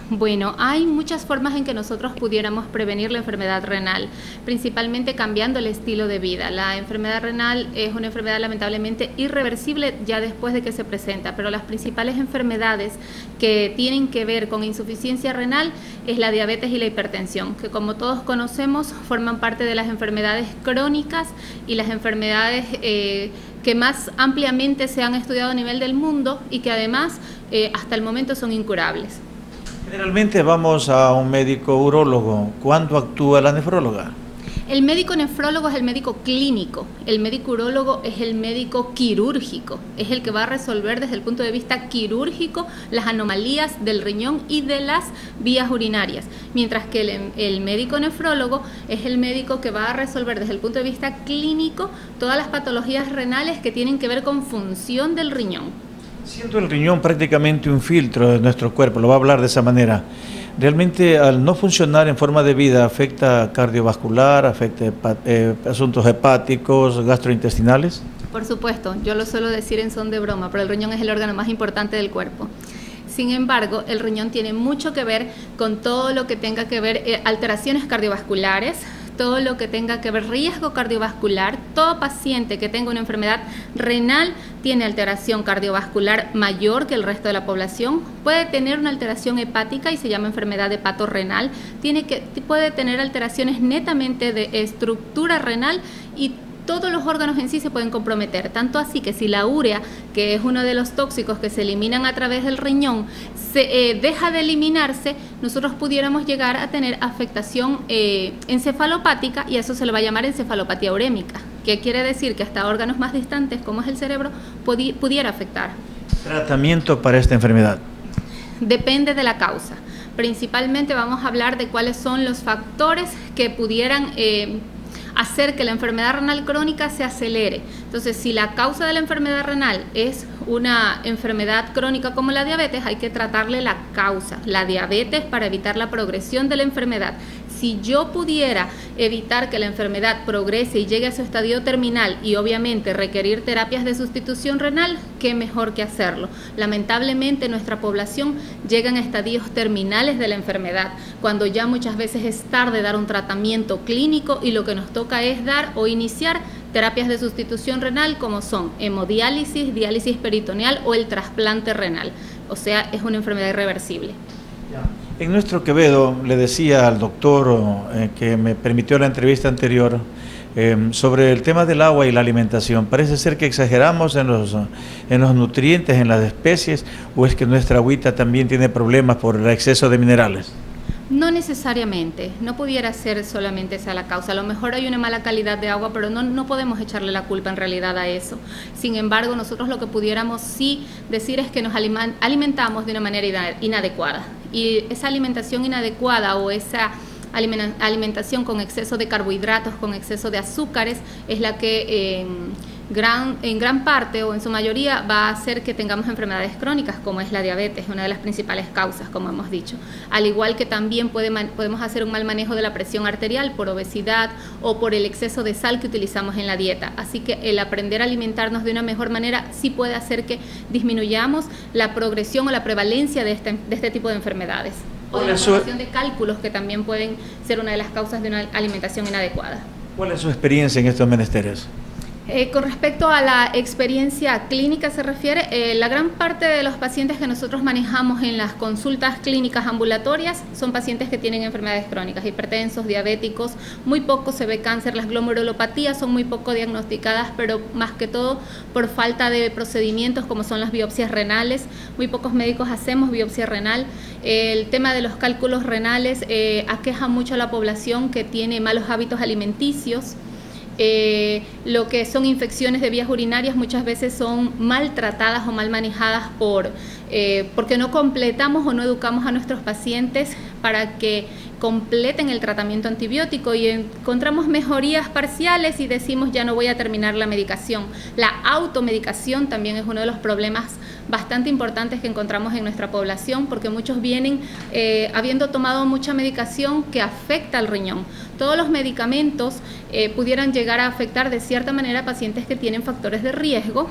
Bueno, hay muchas formas en que nosotros pudiéramos prevenir la enfermedad renal, principalmente cambiando el estilo de vida. La enfermedad renal es una enfermedad lamentablemente irreversible ya después de que se presenta, pero las principales enfermedades que tienen que ver con insuficiencia renal es la diabetes y la hipertensión, que como todos conocemos forman parte de las enfermedades crónicas y las enfermedades que más ampliamente se han estudiado a nivel del mundo y que además hasta el momento son incurables. Generalmente vamos a un médico urólogo. ¿Cuándo actúa la nefróloga? El médico nefrólogo es el médico clínico, el médico urólogo es el médico quirúrgico, es el que va a resolver desde el punto de vista quirúrgico las anomalías del riñón y de las vías urinarias, mientras que el médico nefrólogo es el médico que va a resolver desde el punto de vista clínico todas las patologías renales que tienen que ver con función del riñón. Siendo el riñón prácticamente un filtro de nuestro cuerpo, lo va a hablar de esa manera, ¿realmente al no funcionar en forma de vida afecta cardiovascular, afecta asuntos hepáticos, gastrointestinales? Por supuesto, yo lo suelo decir en son de broma, pero el riñón es el órgano más importante del cuerpo. Sin embargo, el riñón tiene mucho que ver con todo lo que tenga que ver alteraciones cardiovasculares, todo lo que tenga que ver riesgo cardiovascular. Todo paciente que tenga una enfermedad renal tiene alteración cardiovascular mayor que el resto de la población, puede tener una alteración hepática y se llama enfermedad hepatorrenal, puede tener alteraciones netamente de estructura renal y todos los órganos en sí se pueden comprometer, tanto así que si la urea, que es uno de los tóxicos que se eliminan a través del riñón, se deja de eliminarse, nosotros pudiéramos llegar a tener afectación encefalopática y eso se le va a llamar encefalopatía urémica, que quiere decir que hasta órganos más distantes como es el cerebro pudiera afectar. ¿Tratamiento para esta enfermedad? Depende de la causa. Principalmente vamos a hablar de cuáles son los factores que pudieran hacer que la enfermedad renal crónica se acelere. Entonces, si la causa de la enfermedad renal es una enfermedad crónica como la diabetes, hay que tratarle la causa, la diabetes, para evitar la progresión de la enfermedad. Si yo pudiera evitar que la enfermedad progrese y llegue a su estadio terminal y obviamente requerir terapias de sustitución renal, qué mejor que hacerlo. Lamentablemente nuestra población llega en estadios terminales de la enfermedad, cuando ya muchas veces es tarde dar un tratamiento clínico y lo que nos toca es dar o iniciar terapias de sustitución renal como son hemodiálisis, diálisis peritoneal o el trasplante renal. O sea, es una enfermedad irreversible. En nuestro Quevedo le decía al doctor que me permitió la entrevista anterior sobre el tema del agua y la alimentación. Parece ser que exageramos en los nutrientes, en las especies, o es que nuestra agüita también tiene problemas por el exceso de minerales. No necesariamente, no pudiera ser solamente esa la causa. A lo mejor hay una mala calidad de agua, pero no podemos echarle la culpa en realidad a eso. Sin embargo, nosotros lo que pudiéramos sí decir es que nos alimentamos de una manera inadecuada. Y esa alimentación inadecuada o esa alimentación con exceso de carbohidratos, con exceso de azúcares, es la que en gran parte o en su mayoría va a hacer que tengamos enfermedades crónicas como es la diabetes, una de las principales causas, como hemos dicho. Al igual que también podemos hacer un mal manejo de la presión arterial por obesidad o por el exceso de sal que utilizamos en la dieta. Así que el aprender a alimentarnos de una mejor manera sí puede hacer que disminuyamos la progresión o la prevalencia de este tipo de enfermedades. O la formación de cálculos, que también pueden ser una de las causas de una alimentación inadecuada. ¿Cuál es su experiencia en estos menesteres? Con respecto a la experiencia clínica se refiere, la gran parte de los pacientes que nosotros manejamos en las consultas clínicas ambulatorias son pacientes que tienen enfermedades crónicas, hipertensos, diabéticos, muy poco se ve cáncer, las glomerulopatías son muy poco diagnosticadas, pero más que todo por falta de procedimientos como son las biopsias renales, muy pocos médicos hacemos biopsia renal. El tema de los cálculos renales aqueja mucho a la población que tiene malos hábitos alimenticios. Lo que son infecciones de vías urinarias muchas veces son maltratadas o mal manejadas porque no completamos o no educamos a nuestros pacientes para que completen el tratamiento antibiótico y encontramos mejorías parciales y decimos ya no voy a terminar la medicación. La automedicación también es uno de los problemas bastante importantes que encontramos en nuestra población, porque muchos vienen habiendo tomado mucha medicación que afecta al riñón. Todos los medicamentos pudieran llegar a afectar de cierta manera a pacientes que tienen factores de riesgo,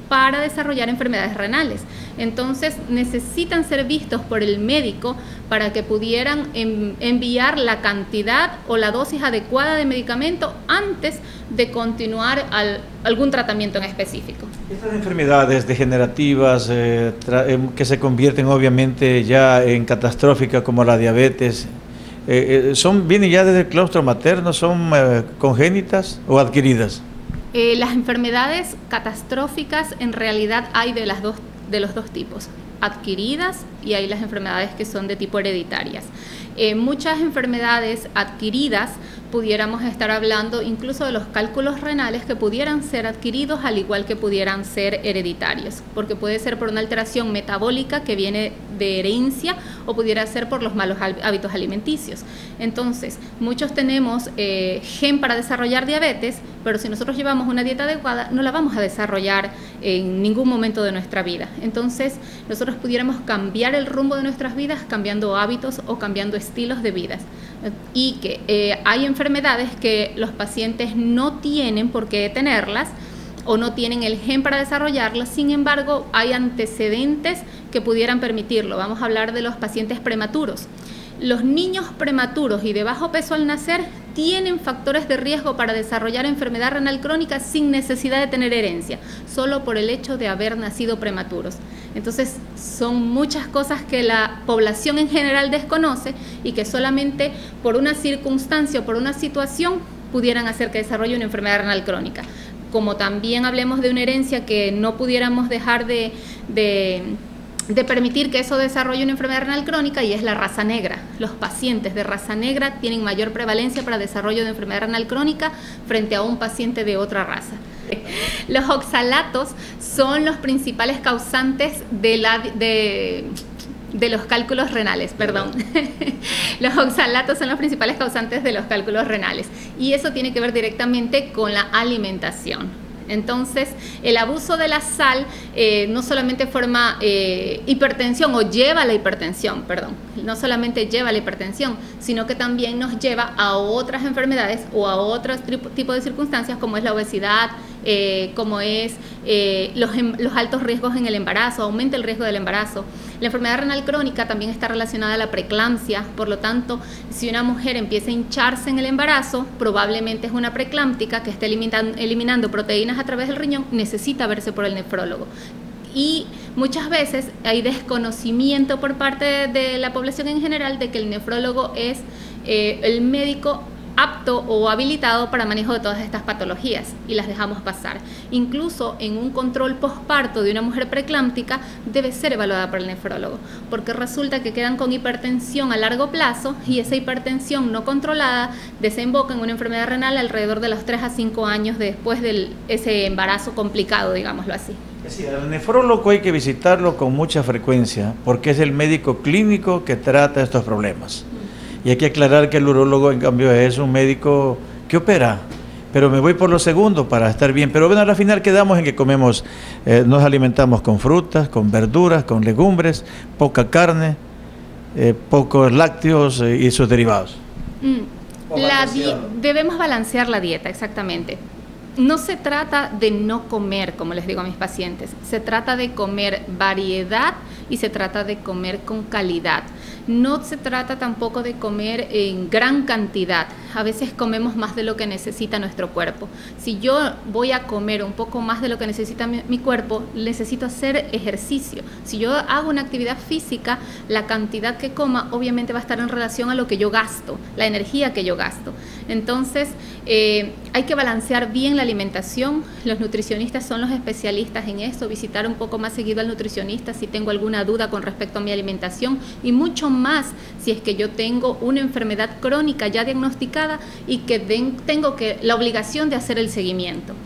para desarrollar enfermedades renales. Entonces necesitan ser vistos por el médico para que pudieran enviar la cantidad o la dosis adecuada de medicamento antes de continuar algún tratamiamiento en específico. Estas enfermedades degenerativas que se convierten obviamente ya en catastróficas como la diabetes, ¿vienen ya desde el claustro materno? ¿Son congénitas o adquiridas? Las enfermedades catastróficas en realidad hay de los dos tipos, adquiridas y hay las enfermedades que son de tipo hereditarias. Muchas enfermedades adquiridas pudiéramos estar hablando incluso de los cálculos renales que pudieran ser adquiridos al igual que pudieran ser hereditarios, porque puede ser por una alteración metabólica que viene de herencia o pudiera ser por los malos hábitos alimenticios. Entonces, muchos tenemos gen para desarrollar diabetes, pero si nosotros llevamos una dieta adecuada no la vamos a desarrollar en ningún momento de nuestra vida. Entonces, nosotros pudiéramos cambiar el rumbo de nuestras vidas cambiando hábitos o cambiando estilos de vida. Y que hay enfermedades que los pacientes no tienen por qué tenerlas o no tienen el gen para desarrollarlas, sin embargo hay antecedentes que pudieran permitirlo. Vamos a hablar de los pacientes prematuros. Los niños prematuros y de bajo peso al nacer tienen factores de riesgo para desarrollar enfermedad renal crónica sin necesidad de tener herencia, solo por el hecho de haber nacido prematuros. Entonces, son muchas cosas que la población en general desconoce y que solamente por una circunstancia o por una situación pudieran hacer que desarrolle una enfermedad renal crónica. Como también hablemos de una herencia que no pudiéramos dejar de permitir que eso desarrolle una enfermedad renal crónica, y es la raza negra. Los pacientes de raza negra tienen mayor prevalencia para desarrollo de enfermedad renal crónica frente a un paciente de otra raza. Los oxalatos son los principales causantes de los cálculos renales, perdón. Los oxalatos son los principales causantes de los cálculos renales y eso tiene que ver directamente con la alimentación. Entonces, el abuso de la sal no solamente forma hipertensión o lleva a la hipertensión, perdón, no solamente lleva a la hipertensión, sino que también nos lleva a otras enfermedades o a otros tipos de circunstancias como es la obesidad, como es los altos riesgos en el embarazo, aumenta el riesgo del embarazo. La enfermedad renal crónica también está relacionada a la preeclampsia, por lo tanto, si una mujer empieza a hincharse en el embarazo, probablemente es una preeclámptica que está eliminando proteínas a través del riñón, necesita verse por el nefrólogo. Y muchas veces hay desconocimiento por parte de la población en general de que el nefrólogo es el médico apto o habilitado para manejo de todas estas patologías y las dejamos pasar. Incluso en un control posparto de una mujer preeclámptica debe ser evaluada por el nefrólogo, porque resulta que quedan con hipertensión a largo plazo y esa hipertensión no controlada desemboca en una enfermedad renal alrededor de los 3 a 5 años después de ese embarazo complicado, digámoslo así. Sí, al nefrólogo hay que visitarlo con mucha frecuencia porque es el médico clínico que trata estos problemas. Y hay que aclarar que el urólogo, en cambio, es un médico que opera, pero me voy por lo segundo para estar bien. Pero bueno, al final quedamos en que comemos, nos alimentamos con frutas, con verduras, con legumbres, poca carne, pocos lácteos y sus derivados. Debemos balancear la dieta, exactamente. No se trata de no comer, como les digo a mis pacientes, se trata de comer variedad y se trata de comer con calidad. No se trata tampoco de comer en gran cantidad. A veces comemos más de lo que necesita nuestro cuerpo. Si yo voy a comer un poco más de lo que necesita mi cuerpo, necesito hacer ejercicio. Si yo hago una actividad física, la cantidad que coma obviamente va a estar en relación a lo que yo gasto, la energía que yo gasto. Entonces, hay que balancear bien la alimentación. Los nutricionistas son los especialistas en eso. Visitar un poco más seguido al nutricionista si tengo alguna duda con respecto a mi alimentación y mucho más si es que yo tengo una enfermedad crónica ya diagnosticada y que tengo la obligación de hacer el seguimiento.